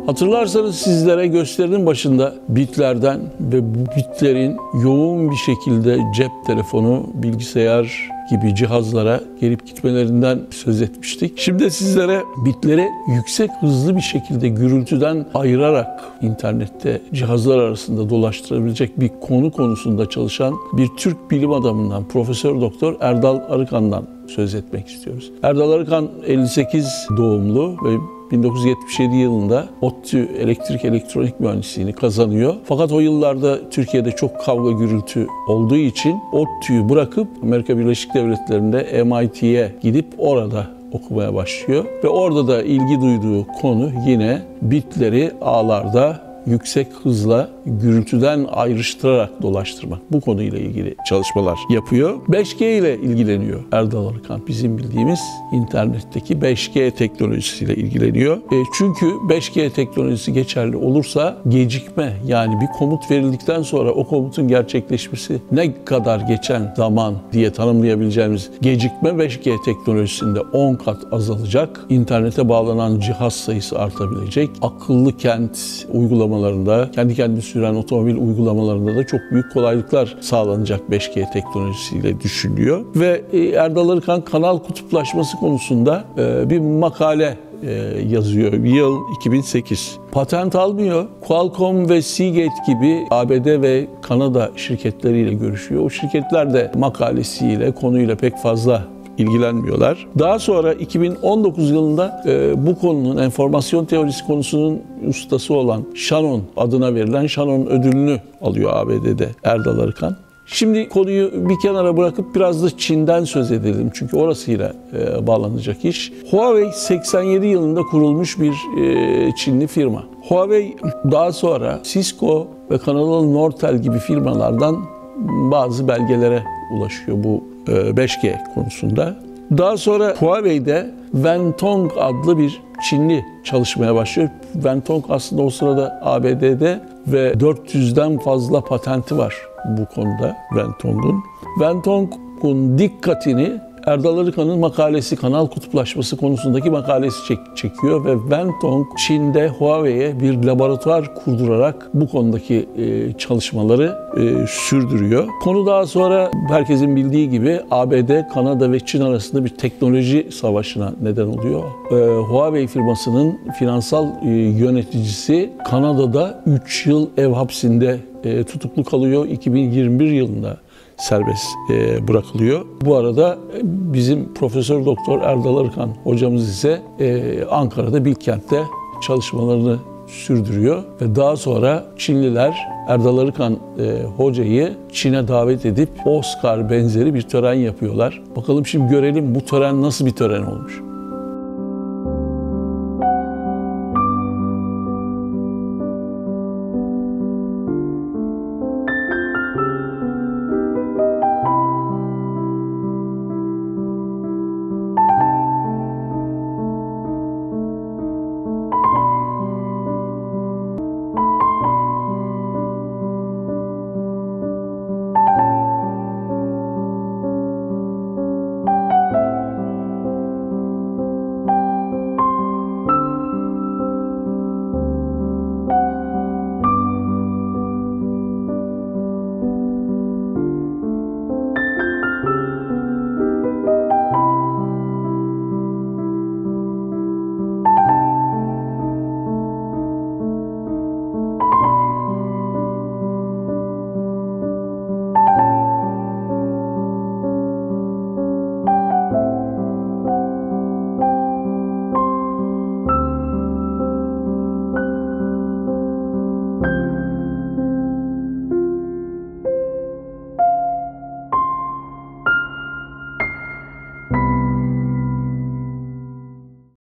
Hatırlarsanız sizlere gösterinin başında bitlerden ve bu bitlerin yoğun bir şekilde cep telefonu, bilgisayar gibi cihazlara gelip gitmelerinden söz etmiştik. Şimdi sizlere bitleri yüksek hızlı bir şekilde gürültüden ayırarak internette cihazlar arasında dolaştırabilecek bir konu konusunda çalışan bir Türk bilim adamından, Profesör Doktor Erdal Arıkan'dan söz etmek istiyoruz. Erdal Arıkan 58 doğumlu ve 1977 yılında ODTÜ elektrik elektronik mühendisliğini kazanıyor. Fakat o yıllarda Türkiye'de çok kavga gürültü olduğu için ODTÜ'yü bırakıp Amerika Birleşik Devletleri'nde MIT'ye gidip orada okumaya başlıyor. Ve orada da ilgi duyduğu konu yine bitleri ağlarda yüksek hızla gürültüden ayrıştırarak dolaştırmak. Bu konuyla ilgili çalışmalar yapıyor. 5G ile ilgileniyor Erdal Arıkan. Bizim bildiğimiz internetteki 5G teknolojisiyle ilgileniyor. Çünkü 5G teknolojisi geçerli olursa gecikme, yani bir komut verildikten sonra o komutun gerçekleşmesi ne kadar geçen zaman diye tanımlayabileceğimiz gecikme 5G teknolojisinde 10 kat azalacak. İnternete bağlanan cihaz sayısı artabilecek. Akıllı kent uygulamalarında, kendi kendine süren otomobil uygulamalarında da çok büyük kolaylıklar sağlanacak 5G teknolojisiyle düşünülüyor. Ve Erdal Arıkan kanal kutuplaşması konusunda bir makale yazıyor. Yıl 2008. Patent almıyor. Qualcomm ve Seagate gibi ABD ve Kanada şirketleriyle görüşüyor. O şirketler de makalesiyle, konuyla pek fazla ilgilenmiyorlar. Daha sonra 2019 yılında bu konunun, enformasyon teorisi konusunun ustası olan Shannon adına verilen Shannon ödülünü alıyor ABD'de Erdal Arıkan. Şimdi konuyu bir kenara bırakıp biraz da Çin'den söz edelim. Çünkü orasıyla bağlanacak iş. Huawei 87 yılında kurulmuş bir Çinli firma. Huawei daha sonra Cisco ve Kanadalı Nortel gibi firmalardan bazı belgelere ulaşıyor bu 5G konusunda. Daha sonra Huawei'de Wentong adlı bir Çinli çalışmaya başlıyor. Wentong aslında o sırada ABD'de ve 400'den fazla patenti var bu konuda Wentong'un. Wentong'un dikkatini Erdal Arıkan'ın makalesi, kanal kutuplaşması konusundaki makalesi çekiyor ve Wentong Çin'de Huawei'ye bir laboratuvar kurdurarak bu konudaki çalışmaları sürdürüyor. Konu daha sonra herkesin bildiği gibi ABD, Kanada ve Çin arasında bir teknoloji savaşına neden oluyor. Huawei firmasının finansal yöneticisi Kanada'da 3 yıl ev hapsinde tutuklu kalıyor. 2021 yılında serbest bırakılıyor. Bu arada bizim Profesör Doktor Erdal Arıkan hocamız ise Ankara'da Bilkent'te çalışmalarını sürdürüyor ve daha sonra Çinliler Erdal Arıkan hocayı Çin'e davet edip Oscar benzeri bir tören yapıyorlar. Bakalım şimdi görelim bu tören nasıl bir tören olmuş.